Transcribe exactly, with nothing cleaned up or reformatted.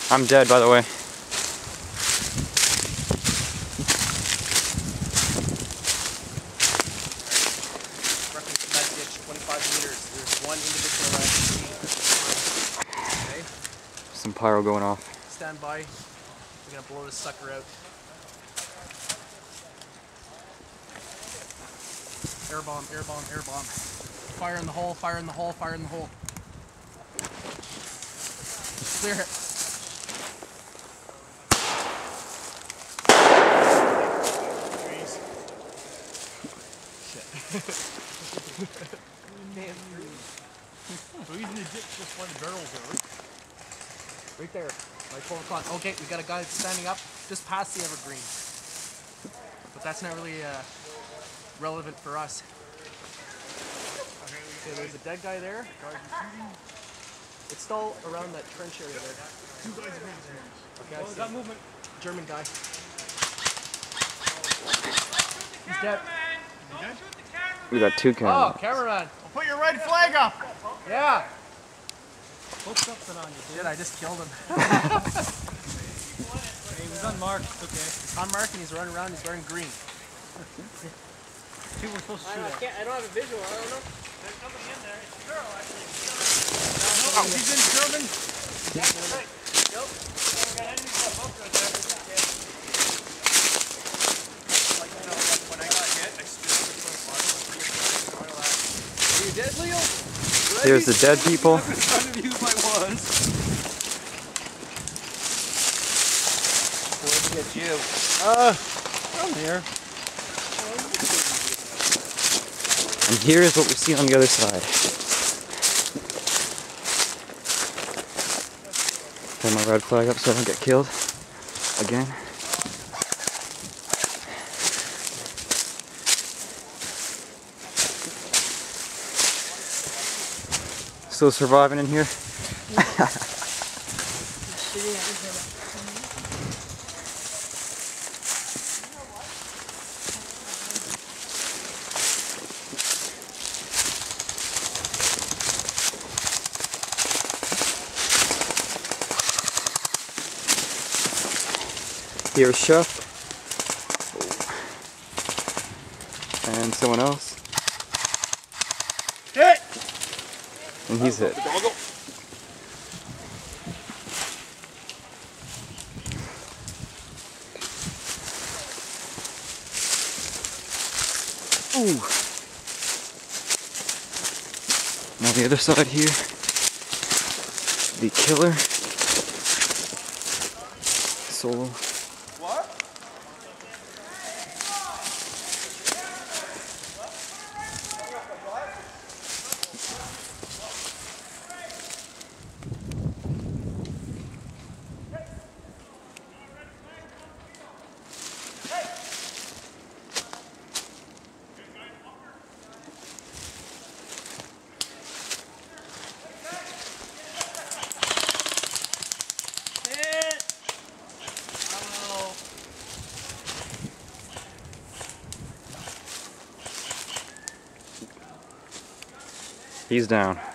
I'm dead, by the way. twenty-five meters. There's one individual left. Okay. Some pyro going off. Stand by. We're gonna blow this sucker out. Air bomb, air bomb, air bomb. Fire in the hole, fire in the hole, fire in the hole. Clear it. Shit. So he's in the ditch just by the barrels there, right? Right there, right four o'clock. Okay, we got a guy standing up just past the evergreen. But that's not really uh, relevant for us. Okay, there's a dead guy there. It's still around that trench area there. Two guys against him. Okay, I Oh, see. that movement. German guy. He's dead. Okay. We got two cameras. Oh, cameraman. I'll put your red flag up. Yeah. Put something on you, dude. Shit, I just killed him. He was unmarked. It's okay. He's unmarked and he's running around. He's wearing green. People were supposed to shoot I, I, at. can't, I don't have a visual. I don't know. There's somebody in there. It's a girl, actually. No, oh, he's in German. Yeah, right. Nope. We got enemies on both of them. Like, you know, like when I got hit, I stood in the bottom. Are you dead, Leo? Ready? Here's the dead people. I'm trying to use my ones. Where to get you? Uh, I'm here. And here is what we see on the other side. Turn my red flag up so I don't get killed again. Still surviving in here? Here's Chef. And someone else. Hit! And he's hit. Ooh. Now the other side here. The killer. Solo. What? He's down.